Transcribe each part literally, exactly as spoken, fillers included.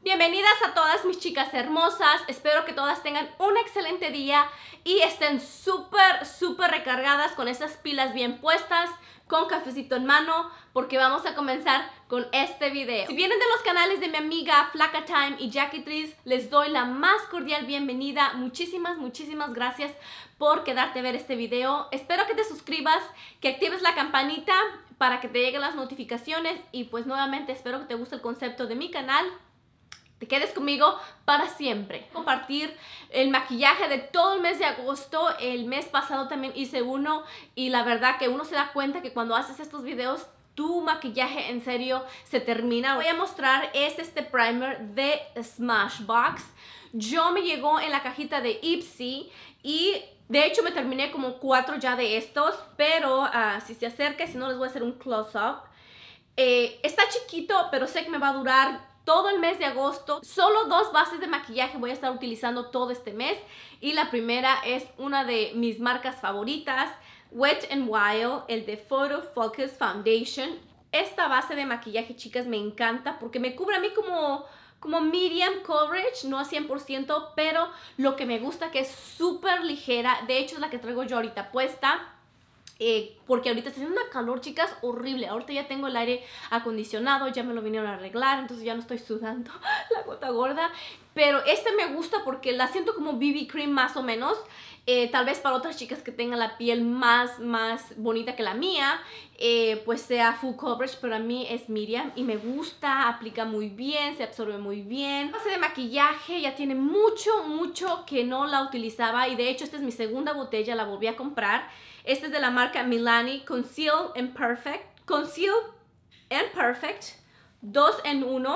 Bienvenidas a todas mis chicas hermosas, espero que todas tengan un excelente día y estén súper, súper recargadas con esas pilas bien puestas, con cafecito en mano, porque vamos a comenzar con este video. Si vienen de los canales de mi amiga Flaca Time y Jackie Trees, les doy la más cordial bienvenida. Muchísimas, muchísimas gracias por quedarte a ver este video. Espero que te suscribas, que actives la campanita para que te lleguen las notificaciones y pues nuevamente espero que te guste el concepto de mi canal. Te quedes conmigo para siempre. Compartir el maquillaje de todo el mes de agosto. El mes pasado también hice uno y la verdad que uno se da cuenta que cuando haces estos videos tu maquillaje en serio se termina. Voy a mostrar es este primer de Smashbox. Yo me llegó en la cajita de Ipsy y de hecho me terminé como cuatro ya de estos, pero uh, si se acerca, si no les voy a hacer un close-up. Eh, está chiquito, pero sé que me va a durar todo el mes de agosto. Solo dos bases de maquillaje voy a estar utilizando todo este mes. Y la primera es una de mis marcas favoritas, Wet n Wild, el de Photo Focus Foundation. Esta base de maquillaje, chicas, me encanta porque me cubre a mí como, como medium coverage, no a cien por ciento, pero lo que me gusta que es súper ligera. De hecho, es la que traigo yo ahorita puesta. Eh, porque ahorita está haciendo una calor, chicas, horrible. Ahorita ya tengo el aire acondicionado, ya me lo vinieron a arreglar, entonces ya no estoy sudando la gota gorda. Pero este me gusta porque la siento como B B cream más o menos. Eh, tal vez para otras chicas que tengan la piel más, más bonita que la mía, eh, pues sea full coverage, pero a mí es medium y me gusta, aplica muy bien, se absorbe muy bien. La base de maquillaje ya tiene mucho, mucho que no la utilizaba y de hecho esta es mi segunda botella, la volví a comprar. Esta es de la marca Milani Conceal and Perfect. Conceal and Perfect. dos en uno.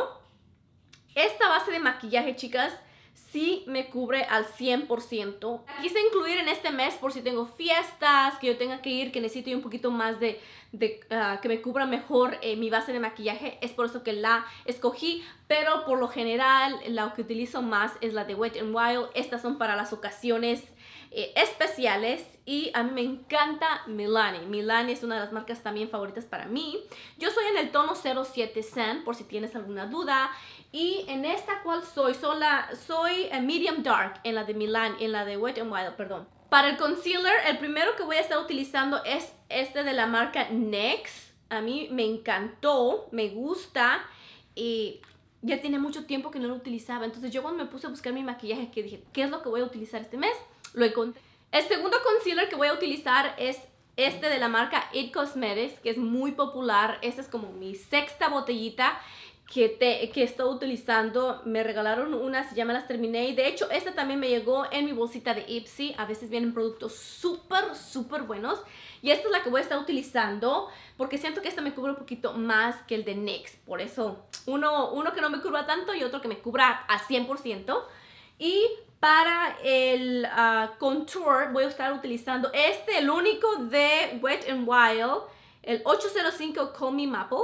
Esta base de maquillaje, chicas, sí me cubre al cien por ciento. La quise incluir en este mes por si tengo fiestas, que yo tenga que ir, que necesito un poquito más de, de uh, que me cubra mejor eh, mi base de maquillaje. Es por eso que la escogí, pero por lo general la que utilizo más es la de Wet n Wild. Estas son para las ocasiones eh, especiales y a mí me encanta Milani. Milani es una de las marcas también favoritas para mí. Yo soy en el tono cero siete Sand, por si tienes alguna duda. Y en esta cual soy, soy, la, soy medium dark en la de Milani, en la de Wet n Wild, perdón. Para el concealer, el primero que voy a estar utilizando es este de la marca N Y X. A mí me encantó, me gusta y ya tiene mucho tiempo que no lo utilizaba. Entonces yo cuando me puse a buscar mi maquillaje, que dije, ¿qué es lo que voy a utilizar este mes? Lo encontré. El segundo concealer que voy a utilizar es este de la marca It Cosmetics, que es muy popular. Esta es como mi sexta botellita que, te, que estoy utilizando. Me regalaron unas, ya me las terminé. Y de hecho, esta también me llegó en mi bolsita de Ipsy. A veces vienen productos súper, súper buenos. Y esta es la que voy a estar utilizando porque siento que esta me cubre un poquito más que el de N Y X. Por eso, uno, uno que no me cubra tanto y otro que me cubra al cien por ciento. Y para el uh, contour voy a estar utilizando este, el único de Wet n Wild, el ocho cero cinco Call Me Maple.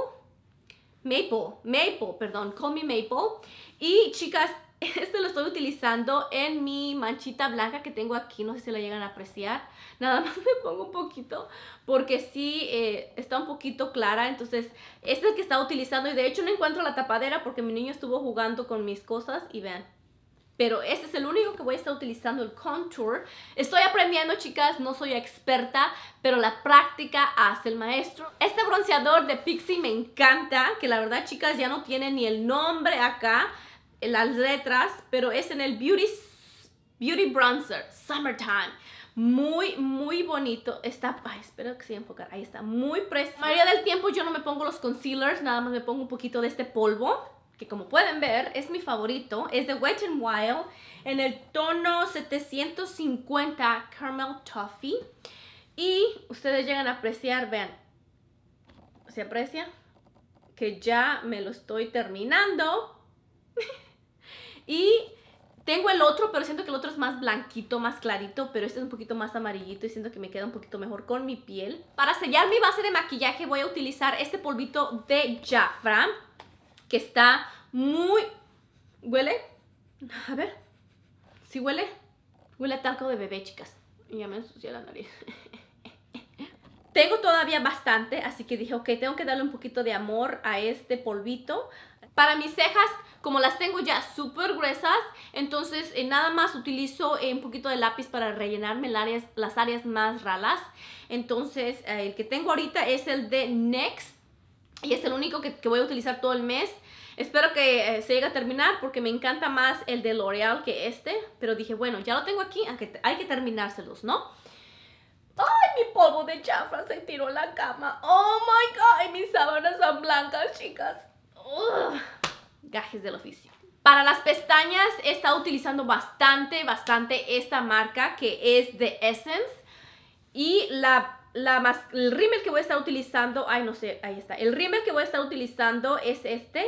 Maple, Maple, perdón, Call Me Maple. Y chicas, este lo estoy utilizando en mi manchita blanca que tengo aquí, no sé si la llegan a apreciar. Nada más me pongo un poquito porque sí eh, está un poquito clara. Entonces este es el que estaba utilizando y de hecho no encuentro la tapadera porque mi niño estuvo jugando con mis cosas y vean. Pero este es el único que voy a estar utilizando, el contour. Estoy aprendiendo, chicas, no soy experta, pero la práctica hace el maestro. Este bronceador de Pixi me encanta, que la verdad, chicas, ya no tiene ni el nombre acá, en las letras, pero es en el Beauty, Beauty Bronzer Summertime. Muy, muy bonito. Está, ay, espero que se enfocar. Ahí está, muy precioso. La mayoría del tiempo yo no me pongo los concealers, nada más me pongo un poquito de este polvo, que como pueden ver es mi favorito, es de Wet n Wild en el tono setecientos cincuenta Caramel Toffee y ustedes llegan a apreciar, vean, ¿se aprecia? Que ya me lo estoy terminando y tengo el otro, pero siento que el otro es más blanquito, más clarito, pero este es un poquito más amarillito y siento que me queda un poquito mejor con mi piel. Para sellar mi base de maquillaje voy a utilizar este polvito de Jafra, que está muy... ¿Huele? A ver. ¿Sí huele? Huele a talco de bebé, chicas. Y ya me ensucié la nariz. Tengo todavía bastante, así que dije, ok, tengo que darle un poquito de amor a este polvito. Para mis cejas, como las tengo ya súper gruesas, entonces eh, nada más utilizo eh, un poquito de lápiz para rellenarme las áreas, las áreas más ralas. Entonces eh, el que tengo ahorita es el de N Y X y es el único que, que voy a utilizar todo el mes. Espero que eh, se llegue a terminar porque me encanta más el de L'Oreal que este. Pero dije, bueno, ya lo tengo aquí, aunque hay que terminárselos, ¿no? ¡Ay, mi polvo de Jafra se tiró en la cama! ¡Oh, my God! Y mis sábanas son blancas, chicas. Ugh. Gajes del oficio. Para las pestañas he estado utilizando bastante, bastante esta marca que es de Essence. Y la, la más, el rímel que voy a estar utilizando, ay no sé, ahí está. El rímel que voy a estar utilizando es este.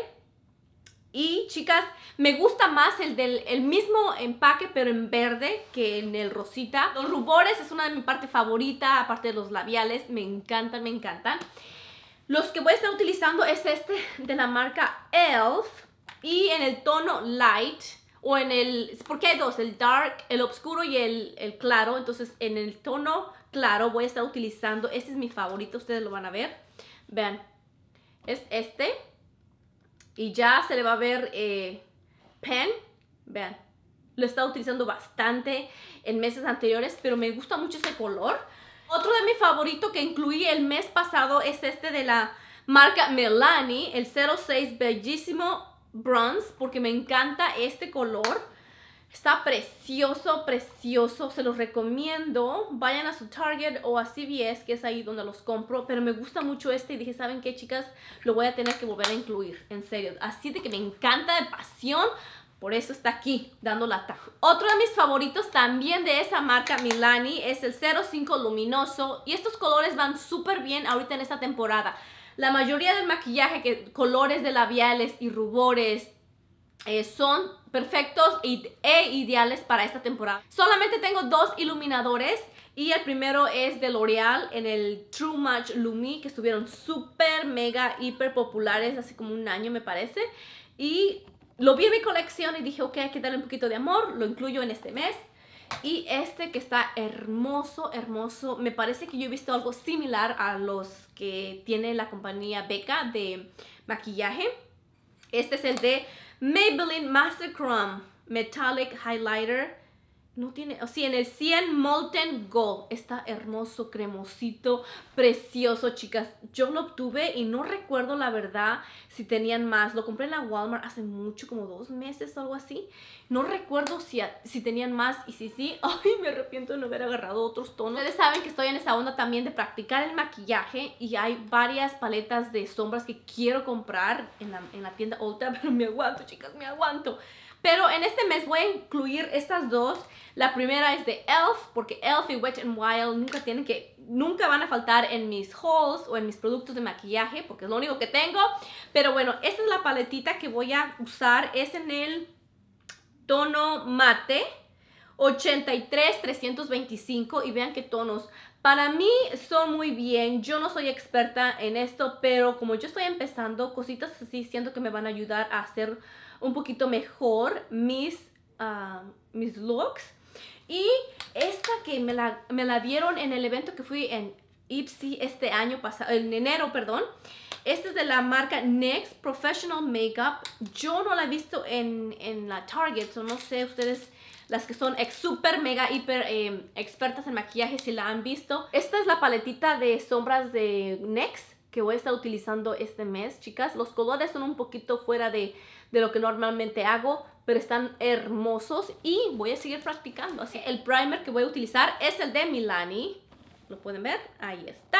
Y chicas, me gusta más el del el mismo empaque pero en verde que en el rosita. Los rubores es una de mi parte favorita, aparte de los labiales, me encantan, me encantan. Los que voy a estar utilizando es este de la marca e l f y en el tono light o en el, porque hay dos, el dark, el oscuro y el, el claro. Entonces en el tono claro voy a estar utilizando, este es mi favorito, ustedes lo van a ver. Vean, es este. Y ya se le va a ver eh, pen. Vean, lo he estado utilizando bastante en meses anteriores, pero me gusta mucho ese color. Otro de mis favoritos que incluí el mes pasado es este de la marca Milani, el cero seis Bellísimo Bronze, porque me encanta este color. Está precioso, precioso, se los recomiendo. Vayan a su Target o a C V S, que es ahí donde los compro. Pero me gusta mucho este y dije, ¿saben qué, chicas? Lo voy a tener que volver a incluir, en serio. Así de que me encanta de pasión, por eso está aquí, dando la taja. Otro de mis favoritos también de esa marca Milani es el cero cinco Luminoso. Y estos colores van súper bien ahorita en esta temporada. La mayoría del maquillaje, que colores de labiales y rubores, Eh, son perfectos e ideales para esta temporada. Solamente tengo dos iluminadores y el primero es de L'Oreal en el True Match Lumi, que estuvieron súper, mega, hiper populares hace como un año me parece. Y lo vi en mi colección y dije, ok, hay que darle un poquito de amor, lo incluyo en este mes. Y este que está hermoso, hermoso. Me parece que yo he visto algo similar a los que tiene la compañía Becca de maquillaje. Este es el de Maybelline Master Chrome Metallic Highlighter. No tiene, o sí, en el cien Molten Gold. Está hermoso, cremosito, precioso, chicas. Yo lo obtuve y no recuerdo la verdad si tenían más. Lo compré en la Walmart hace mucho, como dos meses o algo así. No recuerdo si, si tenían más y si sí, ay, me arrepiento de no haber agarrado otros tonos. Ustedes saben que estoy en esa onda también de practicar el maquillaje y hay varias paletas de sombras que quiero comprar en la, en la tienda Ulta, pero me aguanto, chicas, me aguanto. Pero en este mes voy a incluir estas dos. La primera es de e l f, porque e l f y Wet n Wild nunca tienen que, nunca van a faltar en mis hauls o en mis productos de maquillaje, porque es lo único que tengo. Pero bueno, esta es la paletita que voy a usar. Es en el tono mate ochenta y tres trescientos veinticinco y vean qué tonos. Para mí son muy bien. Yo no soy experta en esto, pero como yo estoy empezando, cositas así siento que me van a ayudar a hacer un poquito mejor mis, uh, mis looks. Y esta que me la, me la dieron en el evento que fui en Ipsy este año pasado, en enero, perdón. Esta es de la marca N Y X Professional Makeup. Yo no la he visto en, en la Target, so no sé ustedes, las que son ex, super, mega, hiper eh, expertas en maquillaje, si la han visto. Esta es la paletita de sombras de N Y X que voy a estar utilizando este mes, chicas. Los colores son un poquito fuera de, de lo que normalmente hago, pero están hermosos y voy a seguir practicando. Así, el primer que voy a utilizar es el de Milani. ¿Lo pueden ver? Ahí está.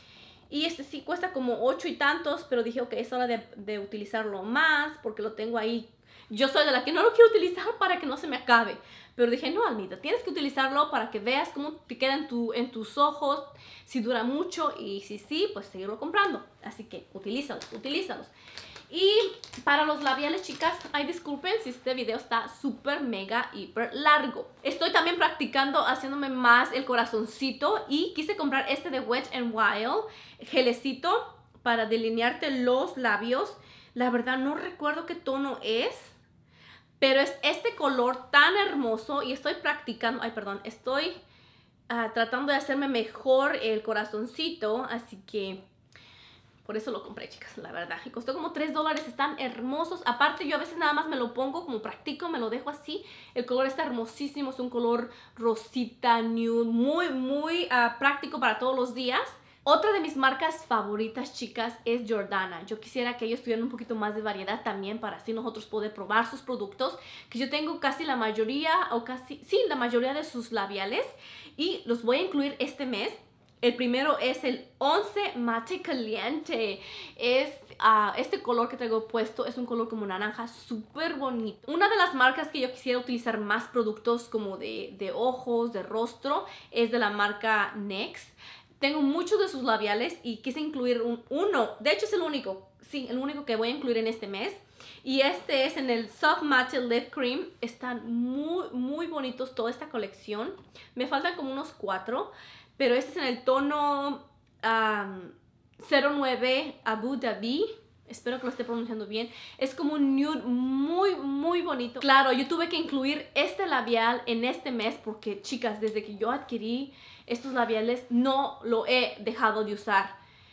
Y este sí cuesta como ocho y tantos, pero dije, ok, es hora de, de utilizarlo más porque lo tengo ahí. Yo soy de la que no lo quiero utilizar para que no se me acabe. Pero dije, no, Almita, tienes que utilizarlo para que veas cómo te queda en, tu, en tus ojos, si dura mucho y si sí, pues seguirlo comprando. Así que utilízalos, utilízalos. Y para los labiales, chicas, ay, disculpen si este video está súper, mega, hiper largo. Estoy también practicando haciéndome más el corazoncito y quise comprar este de Wet n Wild, gelecito para delinearte los labios. La verdad no recuerdo qué tono es, pero es este color tan hermoso y estoy practicando, ay, perdón, estoy uh, tratando de hacerme mejor el corazoncito, así que Por eso lo compré, chicas, la verdad. Y costó como tres dólares, están hermosos. Aparte, yo a veces nada más me lo pongo como practico, me lo dejo así. El color está hermosísimo, es un color rosita, nude, muy, muy uh, práctico para todos los días. Otra de mis marcas favoritas, chicas, es Jordana. Yo quisiera que ellos tuvieran un poquito más de variedad también para así nosotros poder probar sus productos. Que yo tengo casi la mayoría, o casi, sí, la mayoría de sus labiales. Y los voy a incluir este mes. El primero es el once Mate Caliente. Es uh, este color que traigo puesto, es un color como naranja súper bonito. Una de las marcas que yo quisiera utilizar más productos como de, de ojos, de rostro, es de la marca NYX. Tengo muchos de sus labiales y quise incluir un, uno. De hecho es el único, sí, el único que voy a incluir en este mes. Y este es en el Soft Matte Lip Cream. Están muy, muy bonitos toda esta colección. Me faltan como unos cuatro. Pero este es en el tono um, cero nueve Abu Dhabi. Espero que lo esté pronunciando bien. Es como un nude muy, muy bonito. Claro, yo tuve que incluir este labial en este mes porque, chicas, desde que yo adquirí estos labiales no lo he dejado de usar.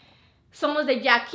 Son los de Jackie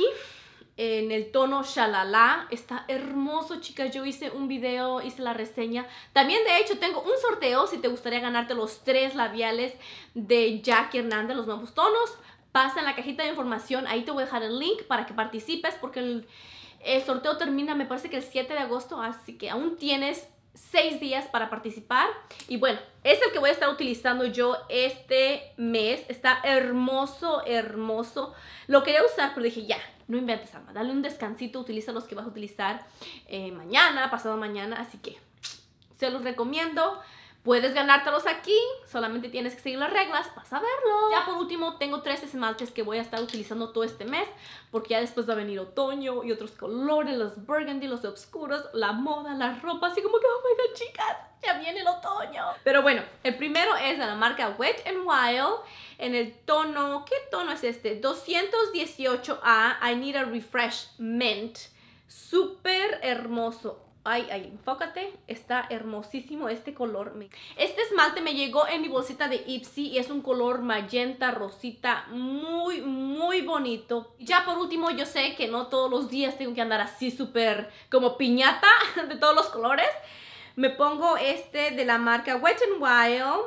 en el tono Shalala. Está hermoso, chicas. Yo hice un video, hice la reseña. También, de hecho, tengo un sorteo si te gustaría ganarte los tres labiales de Jackie Hernández, los nuevos tonos. Pasa en la cajita de información. Ahí te voy a dejar el link para que participes porque el, el sorteo termina, me parece que el siete de agosto. Así que aún tienes seis días para participar. Y bueno, es el que voy a estar utilizando yo este mes. Está hermoso, hermoso. Lo quería usar, pero dije ya, no inventes, Alma, dale un descansito, utiliza los que vas a utilizar eh, mañana, pasado mañana, así que se los recomiendo. Puedes ganártelos aquí, solamente tienes que seguir las reglas, vas a verlo. Ya por último, tengo tres esmaltes que voy a estar utilizando todo este mes, porque ya después va a venir otoño y otros colores, los burgundy, los oscuros, la moda, la ropa, así como que, oh my god, chicas, ya viene el otoño. Pero bueno, el primero es de la marca Wet n Wild, en el tono, ¿qué tono es este? doscientos dieciocho A, I Need a Refresh Mint. Súper hermoso. Ay, ay, enfócate, está hermosísimo este color. Este esmalte me llegó en mi bolsita de Ipsy y es un color magenta, rosita, muy, muy bonito. Ya por último, yo sé que no todos los días tengo que andar así súper como piñata de todos los colores. Me pongo este de la marca Wet n Wild,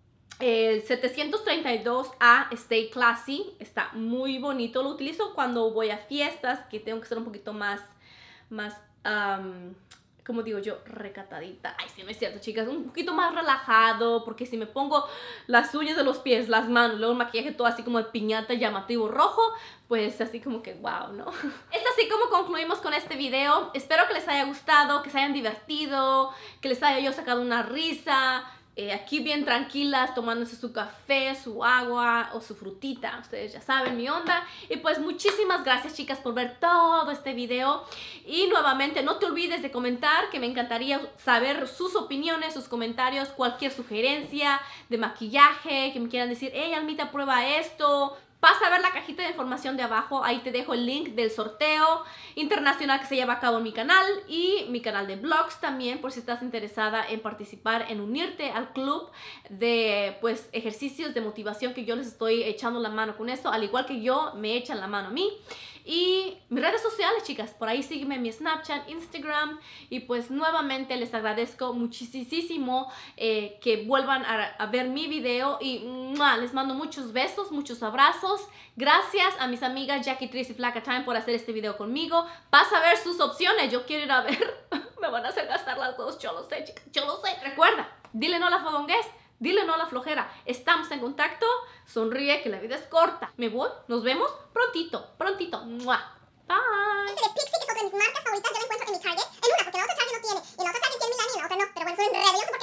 el setecientos treinta y dos A Stay Classy. Está muy bonito, lo utilizo cuando voy a fiestas, que tengo que ser un poquito más, más... Um, como digo yo, recatadita. Ay, sí, no es cierto, chicas. Un poquito más relajado, porque si me pongo las uñas de los pies, las manos, luego el maquillaje todo así como de piñata llamativo rojo, pues así como que wow, ¿no? Es así como concluimos con este video. Espero que les haya gustado, que se hayan divertido, que les haya yo sacado una risa. Eh, aquí bien tranquilas, tomándose su café, su agua o su frutita. Ustedes ya saben mi onda. Y pues muchísimas gracias, chicas, por ver todo este video. Y nuevamente no te olvides de comentar, que me encantaría saber sus opiniones, sus comentarios, cualquier sugerencia de maquillaje, que me quieran decir, hey, Almita, prueba esto. Pasa a ver la cajita de información de abajo, ahí te dejo el link del sorteo internacional que se lleva a cabo en mi canal y mi canal de vlogs también, por si estás interesada en participar, en unirte al club de pues ejercicios de motivación que yo les estoy echando la mano con esto, al igual que yo me echan la mano a mí. Y mis redes sociales, chicas, por ahí sígueme en mi Snapchat, Instagram. Y pues nuevamente les agradezco muchísimo eh, que vuelvan a, a ver mi video. Y ¡mua! Les mando muchos besos, muchos abrazos. Gracias a mis amigas Jackie, Trish y Flaca Time por hacer este video conmigo. Pasa a ver sus opciones, yo quiero ir a ver. Me van a hacer gastar las dos, yo lo sé, chicas, yo lo sé. Recuerda, dile no a la fodonguez. Dile no a la flojera. Estamos en contacto. Sonríe, que la vida es corta. Me voy. Nos vemos prontito. Prontito. ¡Mua! Bye. Este de Pixie, que es otra de mis marcas favoritas, yo la encuentro en mi Target. En una, porque la otra Target no tiene. Y la otra Target tiene Milani y la otra no. Pero bueno, son re